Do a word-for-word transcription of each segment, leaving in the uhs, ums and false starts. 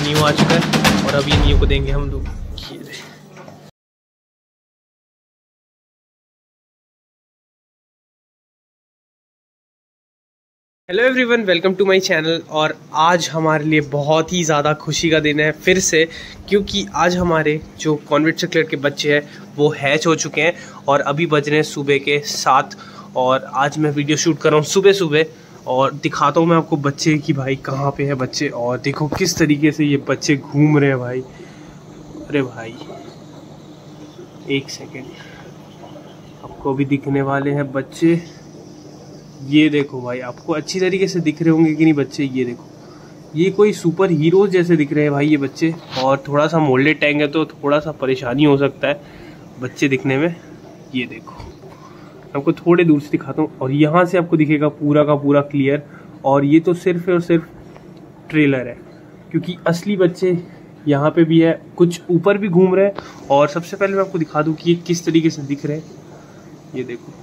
New आ चुका है और अब ये न्यू को देंगे हम लोग। Hello everyone, welcome to my channel. और आज हमारे लिए बहुत ही ज़्यादा खुशी का दिन है फिर से, क्योंकि आज हमारे जो कॉन्वेंट सेक्युलर के बच्चे हैं वो हैच हो चुके हैं और अभी बज रहे हैं सुबह के सात। और आज मैं वीडियो शूट कर रहा हूँ सुबह सुबह और दिखाता हूँ मैं आपको बच्चे कि भाई कहाँ पे है बच्चे। और देखो किस तरीके से ये बच्चे घूम रहे हैं भाई। अरे भाई एक सेकेंड, आपको अभी दिखने वाले हैं बच्चे। ये देखो भाई, आपको अच्छी तरीके से दिख रहे होंगे कि नहीं बच्चे। ये देखो, ये कोई सुपर हीरोज जैसे दिख रहे हैं भाई ये बच्चे। और थोड़ा सा मोल्डेड टैंक है तो थोड़ा सा परेशानी हो सकता है बच्चे दिखने में। ये देखो, आपको थोड़े दूर से दिखाता हूँ और यहाँ से आपको दिखेगा पूरा का पूरा क्लियर। और ये तो सिर्फ और सिर्फ ट्रेलर है, क्योंकि असली बच्चे यहाँ पे भी है, कुछ ऊपर भी घूम रहे हैं। और सबसे पहले मैं आपको दिखा दूँ कि ये किस तरीके से दिख रहे हैं। ये देखो,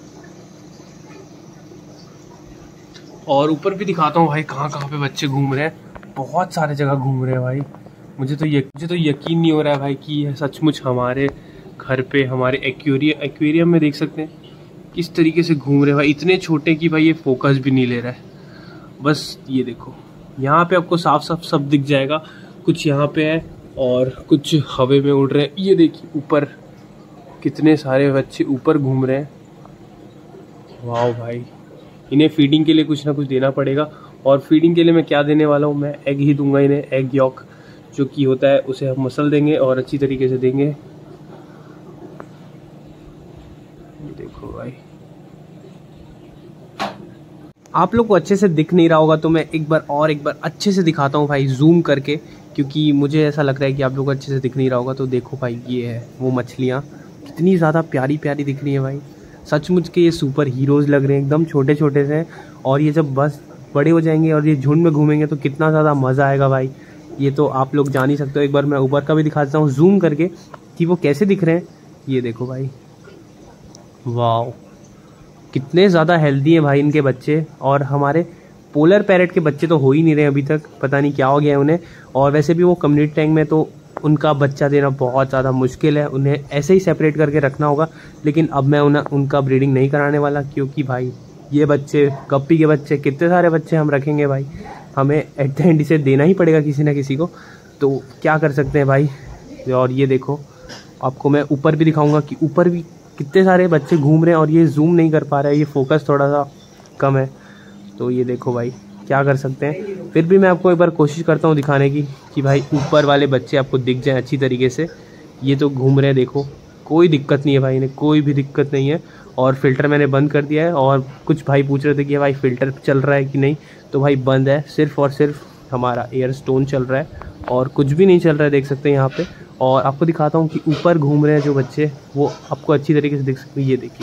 और ऊपर भी दिखाता हूँ भाई कहाँ कहाँ पे बच्चे घूम रहे हैं। बहुत सारे जगह घूम रहे हैं भाई। मुझे तो ये मुझे तो यकीन नहीं हो रहा है भाई कि ये सचमुच हमारे घर पे हमारे एक्वेरियम एक्वेरियम में देख सकते हैं किस तरीके से घूम रहे हैं भाई। इतने छोटे कि भाई ये फोकस भी नहीं ले रहा है। बस ये देखो, यहाँ पे आपको साफ साफ सब दिख जाएगा। कुछ यहाँ पे है और कुछ हवा में उड़ रहे हैं। ये देखिए ऊपर कितने सारे बच्चे ऊपर घूम रहे हैं। वाह भाई, इन्हें फीडिंग के लिए कुछ ना कुछ देना पड़ेगा। और फीडिंग के लिए मैं क्या देने वाला हूँ, मैं एग ही दूंगा इन्हें। एग यॉक जो कि होता है उसे हम मसल देंगे और अच्छी तरीके से देंगे। ये देखो भाई, आप लोग को अच्छे से दिख नहीं रहा होगा तो मैं एक बार और एक बार अच्छे से दिखाता हूँ भाई, जूम करके, क्योंकि मुझे ऐसा लग रहा है कि आप लोग को अच्छे से दिख नहीं रहा होगा। तो देखो भाई, ये है वो मछलियाँ, कितनी ज़्यादा प्यारी प्यारी दिख रही है भाई। सचमुच के ये सुपर हीरोज़ लग रहे हैं, एकदम छोटे छोटे से। और ये जब बस बड़े हो जाएंगे और ये झुंड में घूमेंगे तो कितना ज़्यादा मज़ा आएगा भाई। ये तो आप लोग जान ही सकते हो। एक बार मैं ऊपर का भी दिखा देता हूँ जूम करके कि वो कैसे दिख रहे हैं। ये देखो भाई, वाह, कितने ज़्यादा हेल्दी हैं भाई इनके बच्चे। और हमारे पोलर पैरेट के बच्चे तो हो ही नहीं रहे अभी तक, पता नहीं क्या हो गया है उन्हें। और वैसे भी वो कम्युनिटी टैंक में तो उनका बच्चा देना बहुत ज़्यादा मुश्किल है, उन्हें ऐसे ही सेपरेट करके रखना होगा। लेकिन अब मैं उन्हें उनका ब्रीडिंग नहीं कराने वाला, क्योंकि भाई ये बच्चे, गप्पी के बच्चे, कितने सारे बच्चे हम रखेंगे भाई, हमें एट द एंड इसे देना ही पड़ेगा किसी ना किसी को। तो क्या कर सकते हैं भाई। और ये देखो, आपको मैं ऊपर भी दिखाऊंगा कि ऊपर भी कितने सारे बच्चे घूम रहे हैं। और ये जूम नहीं कर पा रहा है, ये फोकस थोड़ा सा कम है। तो ये देखो भाई, क्या कर सकते हैं। फिर भी मैं आपको एक बार कोशिश करता हूँ दिखाने की कि भाई ऊपर वाले बच्चे आपको दिख जाएं अच्छी तरीके से। ये तो घूम रहे हैं, देखो, कोई दिक्कत नहीं है भाई, इन्हें कोई भी दिक्कत नहीं है। और फ़िल्टर मैंने बंद कर दिया है। और कुछ भाई पूछ रहे थे कि भाई फ़िल्टर चल रहा है कि नहीं, तो भाई बंद है। सिर्फ और सिर्फ हमारा एयर स्टोन चल रहा है और कुछ भी नहीं चल रहा है, देख सकते हैं यहाँ पर। और आपको दिखाता हूँ कि ऊपर घूम रहे हैं जो बच्चे, वो आपको अच्छी तरीके से दिख सकते हैं। ये देखिए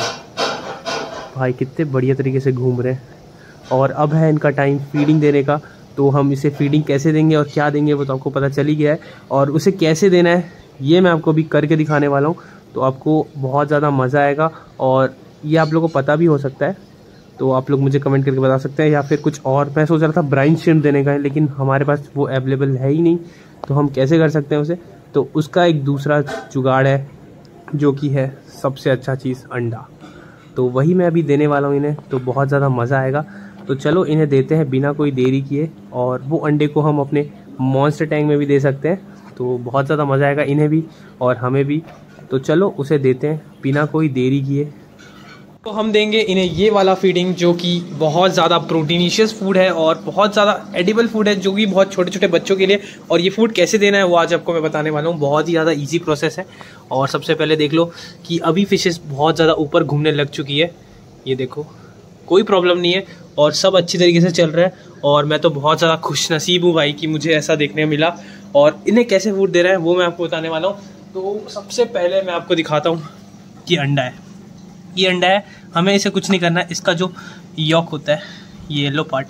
भाई, कितने बढ़िया तरीके से घूम रहे हैं। और अब है इनका टाइम फीडिंग देने का। तो हम इसे फीडिंग कैसे देंगे और क्या देंगे वो तो आपको पता चल ही गया है। और उसे कैसे देना है ये मैं आपको अभी करके दिखाने वाला हूँ, तो आपको बहुत ज़्यादा मज़ा आएगा। और ये आप लोगों को पता भी हो सकता है, तो आप लोग मुझे कमेंट करके बता सकते हैं। या फिर कुछ और, मैं सोच रहा था ब्राइन श्रिम्प देने का है, लेकिन हमारे पास वो अवेलेबल है ही नहीं, तो हम कैसे कर सकते हैं उसे। तो उसका एक दूसरा जुगाड़ है, जो कि है सबसे अच्छा चीज़, अंडा। तो वही मैं अभी देने वाला हूँ इन्हें, तो बहुत ज़्यादा मज़ा आएगा। तो चलो इन्हें देते हैं बिना कोई देरी किए। और वो अंडे को हम अपने मॉन्स्टर टैंक में भी दे सकते हैं, तो बहुत ज़्यादा मज़ा आएगा इन्हें भी और हमें भी। तो चलो उसे देते हैं बिना कोई देरी किए। तो हम देंगे इन्हें ये वाला फीडिंग, जो कि बहुत ज़्यादा प्रोटीनिशियस फूड है और बहुत ज़्यादा एडिबल फूड है, जो कि बहुत छोटे छोटे बच्चों के लिए। और ये फूड कैसे देना है वो आज आपको मैं बताने वाला हूँ। बहुत ही ज़्यादा इजी प्रोसेस है। और सबसे पहले देख लो कि अभी फिशेस बहुत ज़्यादा ऊपर घूमने लग चुकी है। ये देखो, कोई प्रॉब्लम नहीं है और सब अच्छी तरीके से चल रहा है। और मैं तो बहुत ज़्यादा खुश नसीब हूँ भाई कि मुझे ऐसा देखने मिला। और इन्हें कैसे फूड दे रहा है वो मैं आपको बताने वाला हूँ। तो सबसे पहले मैं आपको दिखाता हूँ कि अंडा है, ये अंडा है। हमें इसे कुछ नहीं करना है। इसका जो यॉक होता है, ये येलो पार्ट,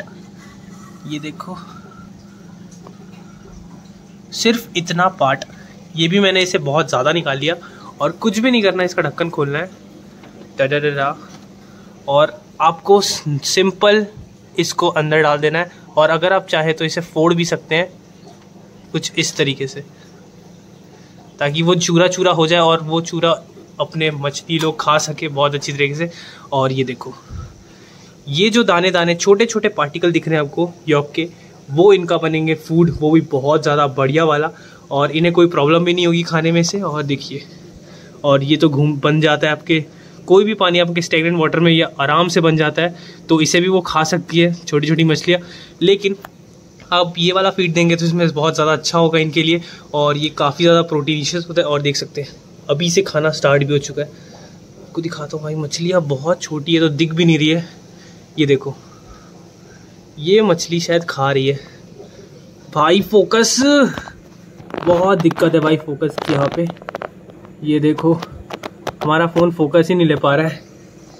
ये देखो, सिर्फ इतना पार्ट, ये भी मैंने इसे बहुत ज़्यादा निकाल लिया। और कुछ भी नहीं करना, इसका ढक्कन खोलना है, डा और आपको सिंपल इसको अंदर डाल देना है। और अगर आप चाहे तो इसे फोड़ भी सकते हैं, कुछ इस तरीके से, ताकि वो चूरा चूरा हो जाए और वो चूरा अपने मछली लोग खा सके बहुत अच्छी तरीके से। और ये देखो, ये जो दाने दाने छोटे छोटे पार्टिकल दिख रहे हैं आपको यॉक के, वो इनका बनेंगे फूड, वो भी बहुत ज़्यादा बढ़िया वाला, और इन्हें कोई प्रॉब्लम भी नहीं होगी खाने में से। और देखिए, और ये तो घूम बन जाता है आपके कोई भी पानी आपके स्टेगनेंट वाटर में, ये आराम से बन जाता है, तो इसे भी वो खा सकती है छोटी छोटी मछलियाँ। लेकिन आप ये वाला फीड देंगे तो इसमें बहुत ज़्यादा अच्छा होगा इनके लिए, और ये काफ़ी ज़्यादा प्रोटीनिशियस होता है। और देख सकते हैं अभी से खाना स्टार्ट भी हो चुका है। आपको दिखाता हूँ भाई, मछलियाँ बहुत छोटी है तो दिख भी नहीं रही है। ये देखो, ये मछली शायद खा रही है भाई। फोकस, बहुत दिक्कत है भाई फोकस की यहाँ पे। ये देखो, हमारा फ़ोन फोकस ही नहीं ले पा रहा है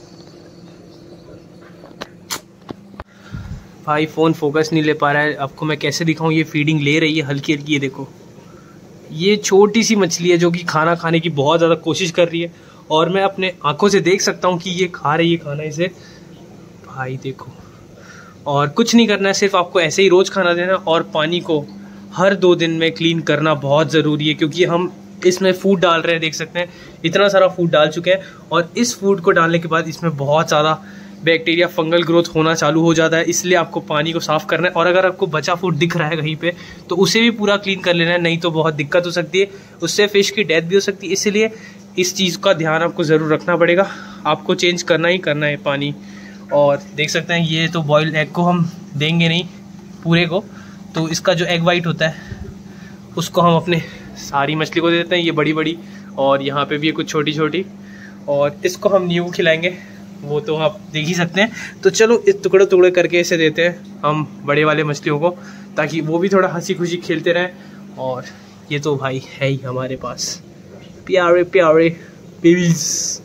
भाई, फ़ोन फोकस नहीं ले पा रहा है। आपको मैं कैसे दिखाऊं, ये फीडिंग ले रही है हल्की हल्की। ये देखो, ये छोटी सी मछली है जो कि खाना खाने की बहुत ज़्यादा कोशिश कर रही है, और मैं अपने आंखों से देख सकता हूँ कि ये खा रही है खाना इसे भाई। देखो, और कुछ नहीं करना है, सिर्फ आपको ऐसे ही रोज़ खाना देना, और पानी को हर दो दिन में क्लीन करना बहुत ज़रूरी है, क्योंकि हम इसमें फूड डाल रहे हैं। देख सकते हैं इतना सारा फूड डाल चुके हैं, और इस फूड को डालने के बाद इसमें बहुत ज़्यादा बैक्टीरिया फंगल ग्रोथ होना चालू हो जाता है, इसलिए आपको पानी को साफ़ करना है। और अगर आपको बचा फूड दिख रहा है कहीं पे, तो उसे भी पूरा क्लीन कर लेना है, नहीं तो बहुत दिक्कत हो सकती है, उससे फ़िश की डेथ भी हो सकती है। इसलिए इस चीज़ का ध्यान आपको ज़रूर रखना पड़ेगा, आपको चेंज करना ही करना है पानी। और देख सकते हैं ये तो बॉइल्ड एग को हम देंगे नहीं पूरे को, तो इसका जो एग वाइट होता है उसको हम अपने सारी मछली को दे देते हैं, ये बड़ी बड़ी, और यहाँ पे भी है कुछ छोटी छोटी, और इसको हम नींबू खिलाएंगे, वो तो आप देख ही सकते हैं। तो चलो इस टुकड़े टुकड़े करके इसे देते हैं हम बड़े वाले मछलियों को, ताकि वो भी थोड़ा हंसी खुशी खेलते रहें। और ये तो भाई है ही हमारे पास प्यारे प्यारे बेबीज।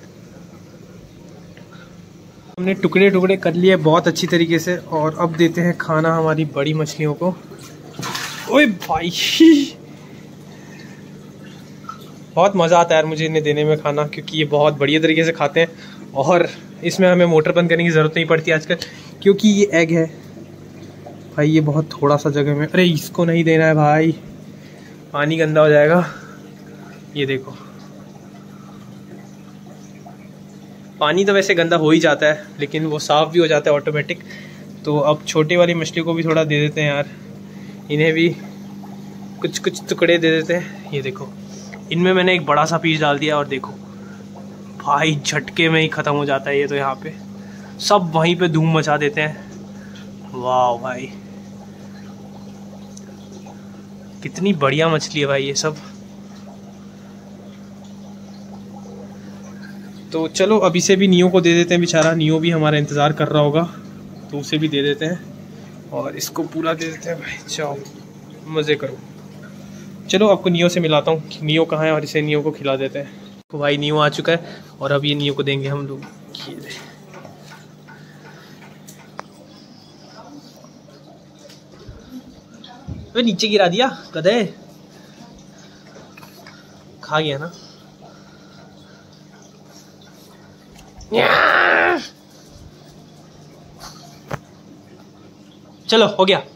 हमने टुकड़े टुकड़े कर लिए बहुत अच्छी तरीके से, और अब देते हैं खाना हमारी बड़ी मछलियों को। ओए भाई, बहुत मज़ा आता है यार मुझे इन्हें देने में खाना, क्योंकि ये बहुत बढ़िया तरीके से खाते हैं, और इसमें हमें मोटर बंद करने की ज़रूरत नहीं पड़ती आजकल, क्योंकि ये एग है भाई। ये बहुत थोड़ा सा जगह में, अरे इसको नहीं देना है भाई, पानी गंदा हो जाएगा। ये देखो, पानी तो वैसे गंदा हो ही जाता है, लेकिन वो साफ़ भी हो जाता है ऑटोमेटिक। तो अब छोटी वाली मछली को भी थोड़ा दे देते हैं यार, इन्हें भी कुछ कुछ टुकड़े दे देते हैं। ये देखो, इनमें मैंने एक बड़ा सा पीस डाल दिया, और देखो भाई झटके में ही ख़त्म हो जाता है ये तो। यहाँ पे सब वहीं पे धूम मचा देते हैं। वाह भाई, कितनी बढ़िया मछली है भाई ये सब। तो चलो अब इसे भी नियो को दे देते हैं, बेचारा नियो भी हमारा इंतज़ार कर रहा होगा, तो उसे भी दे देते हैं, और इसको पूरा दे देते हैं भाई। जाओ मज़े करो। चलो आपको नियो से मिलाता हूँ, नियो कहाँ है, और इसे नियो को खिला देते हैं। तो भाई नियो आ चुका है, और अब ये नियो को देंगे हम लोग। वे नीचे गिरा दिया गधे, खा गया ना। चलो हो गया।